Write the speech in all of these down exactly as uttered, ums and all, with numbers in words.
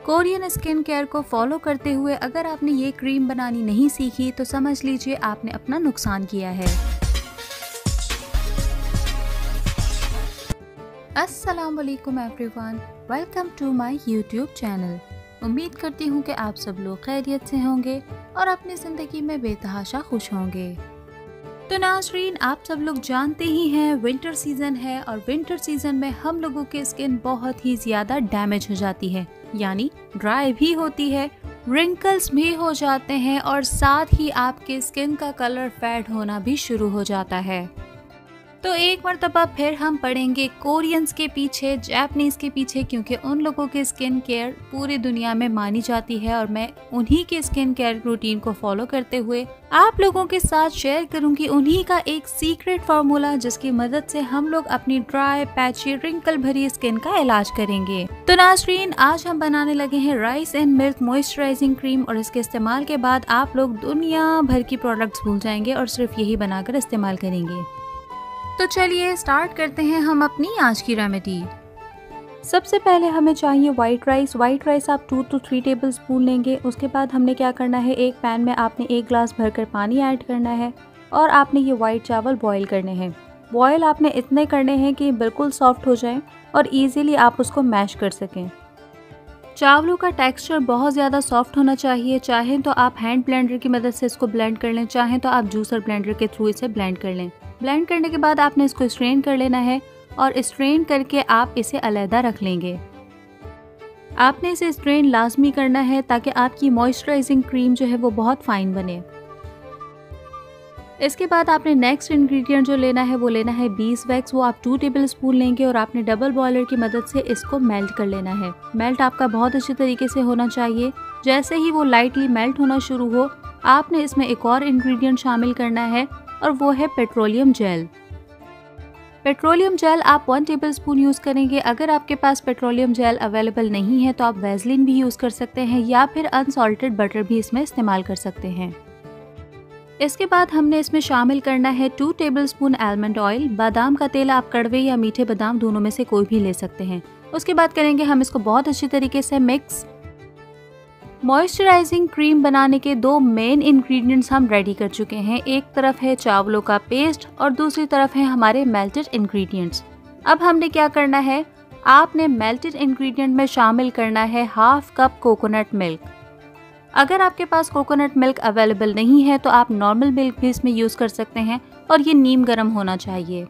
Korean skin care को follow करते हुए अगर आपने ये क्रीम बनानी नहीं सीखी तो समझ लीजिए आपने अपना नुकसान किया है। अस्सलाम वालेकुम everyone, welcome to my YouTube channel. उम्मीद करती हूँ कि आप सब लोग खैरियत से होंगे और अपनी ज़िंदगी में बेतहाशा खुश होंगे। तो नाज़रीन, आप सब लोग जानते ही हैं विंटर सीज़न है और विंटर सीज़न में हम लोगों की स्किन बहुत ही ज़्यादा डैमेज हो जाती है, यानी ड्राई भी होती है, रिंकल्स भी हो जाते हैं और साथ ही आपके स्किन का कलर फेड होना भी शुरू हो जाता है। तो एक मरतबा फिर हम पढ़ेंगे कोरियंस के पीछे, जापानीज के पीछे, क्योंकि उन लोगों की स्किन केयर पूरी दुनिया में मानी जाती है और मैं उन्हीं के स्किन केयर रूटीन को फॉलो करते हुए आप लोगों के साथ शेयर करूंगी उन्हीं का एक सीक्रेट फार्मूला जिसकी मदद से हम लोग अपनी ड्राई, पैची, रिंकल भरी स्किन का इलाज करेंगे। तो नाज़रीन, आज हम बनाने लगे हैं rice and milk moisturising cream और इसके इस्तेमाल के बाद आप लोग दुनिया भर की प्रोडक्ट्स भूल जाएंगे और सिर्फ यही बनाकर इस्तेमाल करेंगे। तो चलिए स्टार्ट करते हैं हम अपनी आज की रेमेडी। सबसे पहले हमें चाहिए वाइट राइस। वाइट राइस आप two to three table spoon लेंगे। उसके बाद हमने क्या करना है, एक पैन में आपने एक ग्लास भरकर पानी ऐड करना है और आपने ये वाइट चावल बॉईल करने हैं। बॉईल आपने इतने करने हैं कि बिल्कुल सॉफ्ट हो जाएं और इजीली आप उसको मैश कर सकें। चावलों का टेक्सचर बहुत ज़्यादा सॉफ्ट होना चाहिए। चाहें तो आप हैंड ब्लेंडर की मदद से इसको ब्लेंड कर लें, चाहें तो आप जूसर ब्लेंडर के थ्रू इसे ब्लेंड कर लें। ब्लेंड करने के बाद आपने इसको स्ट्रेन कर लेना है और स्ट्रेन करके आप इसे अलहदा रख लेंगे। आपने इसे स्ट्रेन लाजमी करना है ताकि आपकी मॉइस्चराइजिंग क्रीम जो है वो बहुत फाइन बने। इसके बाद आपने नेक्स्ट इंग्रेडिएंट जो लेना है वो लेना है बीज वैक्स। वो आप टू टेबल स्पून लेंगे और आपने डबल बॉयलर की मदद से इसको मेल्ट कर लेना है। मेल्ट आपका बहुत अच्छे तरीके से होना चाहिए। जैसे ही वो लाइटली मेल्ट होना शुरू हो, आपने इसमें एक और इंग्रेडिएंट शामिल करना है और वो है पेट्रोलियम जेल। पेट्रोलियम जेल आप वन टेबलस्पून यूज़ करेंगे। अगर आपके पास पेट्रोलियम जेल अवेलेबल नहीं है तो आप वैसलीन भी यूज़ कर सकते हैं या फिर अनसॉल्टेड बटर भी इसमें इस्तेमाल कर सकते हैं। इसके बाद हमने इसमें शामिल करना है टू टेबलस्पून आलमंड ऑयल। बादाम का तेल आप कड़वे या मीठे बादाम दोनों में से कोई भी ले सकते हैं। उसके बाद करेंगे हम इसको बहुत अच्छी तरीके से मिक्स। मॉइस्चराइजिंग क्रीम बनाने के दो मेन इंग्रेडिएंट्स हम रेडी कर चुके हैं। एक तरफ है चावलों का पेस्ट और दूसरी तरफ है हमारे मेल्टेड इंग्रेडिएंट्स। अब हमने क्या करना है, आपने मेल्टेड इंग्रेडिएंट में शामिल करना है हाफ कप कोकोनट मिल्क। अगर आपके पास कोकोनट मिल्क अवेलेबल नहीं है तो आप नॉर्मल मिल्क भी इसमें यूज़ कर सकते हैं और ये नीम गर्म होना चाहिए।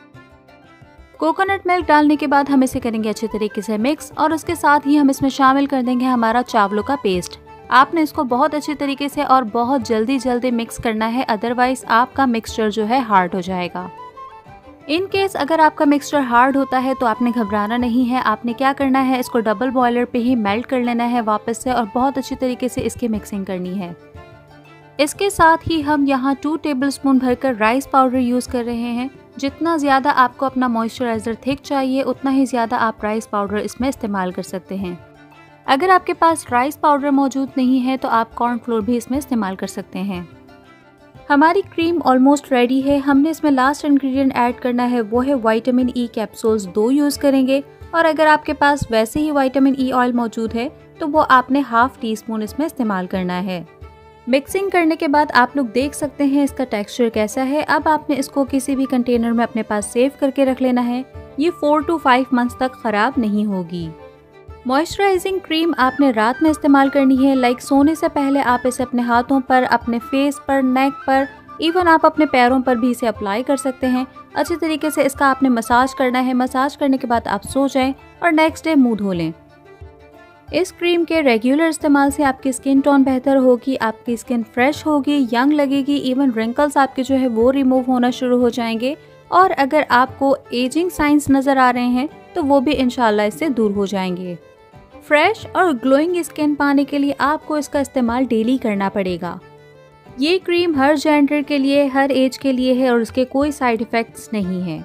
कोकोनट मिल्क डालने के बाद हम इसे करेंगे अच्छे तरीके से मिक्स और उसके साथ ही हम इसमें शामिल कर देंगे हमारा चावलों का पेस्ट। आपने इसको बहुत अच्छे तरीके से और बहुत जल्दी जल्दी मिक्स करना है, अदरवाइज आपका मिक्सचर जो है हार्ड हो जाएगा। इन केस अगर आपका मिक्सचर हार्ड होता है तो आपने घबराना नहीं है। आपने क्या करना है, इसको डबल बॉयलर पे ही मेल्ट कर लेना है वापस से और बहुत अच्छी तरीके से इसकी मिक्सिंग करनी है। इसके साथ ही हम यहाँ टू टेबलस्पून भरकर राइस पाउडर यूज़ कर रहे हैं। जितना ज़्यादा आपको अपना मॉइस्चराइज़र थिक चाहिए उतना ही ज़्यादा आप राइस पाउडर इसमें इस्तेमाल कर सकते हैं। अगर आपके पास राइस पाउडर मौजूद नहीं है तो आप कॉर्नफ्लोर भी इसमें इस्तेमाल कर सकते हैं। हमारी क्रीम ऑलमोस्ट रेडी है। हमने इसमें लास्ट इंग्रेडिएंट ऐड करना है, वो है विटामिन ई कैप्सूल्स दो यूज़ करेंगे और अगर आपके पास वैसे ही विटामिन ई ऑयल मौजूद है तो वो आपने हाफ टी स्पून इसमें इस्तेमाल करना है। मिक्सिंग करने के बाद आप लोग देख सकते हैं इसका टेक्सचर कैसा है। अब आपने इसको किसी भी कंटेनर में अपने पास सेव करके रख लेना है। ये फोर टू फाइव मंथ्स तक ख़राब नहीं होगी। मॉइस्चराइजिंग क्रीम आपने रात में इस्तेमाल करनी है। लाइक सोने से पहले आप इसे अपने हाथों पर, अपने फेस पर, नेक पर, इवन आप अपने पैरों पर भी इसे अप्लाई कर सकते हैं। अच्छे तरीके से इसका आपने मसाज करना है। मसाज करने के बाद आप सो जाएं और नेक्स्ट डे मुँह धो लें। इस क्रीम के रेगुलर इस्तेमाल से आपकी स्किन टोन बेहतर होगी, आपकी स्किन फ्रेश होगी, यंग लगेगी, इवन रिंकल्स आपके जो है वो रिमूव होना शुरू हो जाएंगे और अगर आपको एजिंग साइंस नज़र आ रहे हैं तो वो भी इंशाल्लाह इससे दूर हो जाएंगे। फ्रेश और ग्लोइंग स्किन पाने के लिए आपको इसका इस्तेमाल डेली करना पड़ेगा। ये क्रीम हर जेंडर के लिए, हर एज के लिए है और उसके कोई साइड इफ़ेक्ट्स नहीं है।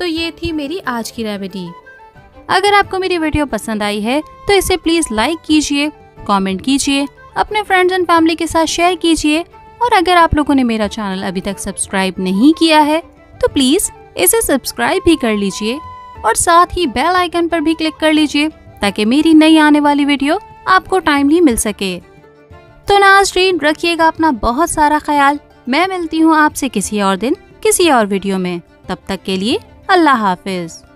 तो ये थी मेरी आज की रेमेडी। अगर आपको मेरी वीडियो पसंद आई है तो इसे प्लीज लाइक कीजिए, कमेंट कीजिए, अपने फ्रेंड्स एंड फैमिली के साथ शेयर कीजिए और अगर आप लोगों ने मेरा चैनल अभी तक सब्सक्राइब नहीं किया है तो प्लीज इसे सब्सक्राइब भी कर लीजिए और साथ ही बेल आइकन पर भी क्लिक कर लीजिए ताकि मेरी नई आने वाली वीडियो आपको टाइमली मिल सके। तो नाज़रीन, रखिएगा अपना बहुत सारा ख्याल। मैं मिलती हूँ आपसे किसी और दिन किसी और वीडियो में। तब तक के लिए अल्लाह हाफिज।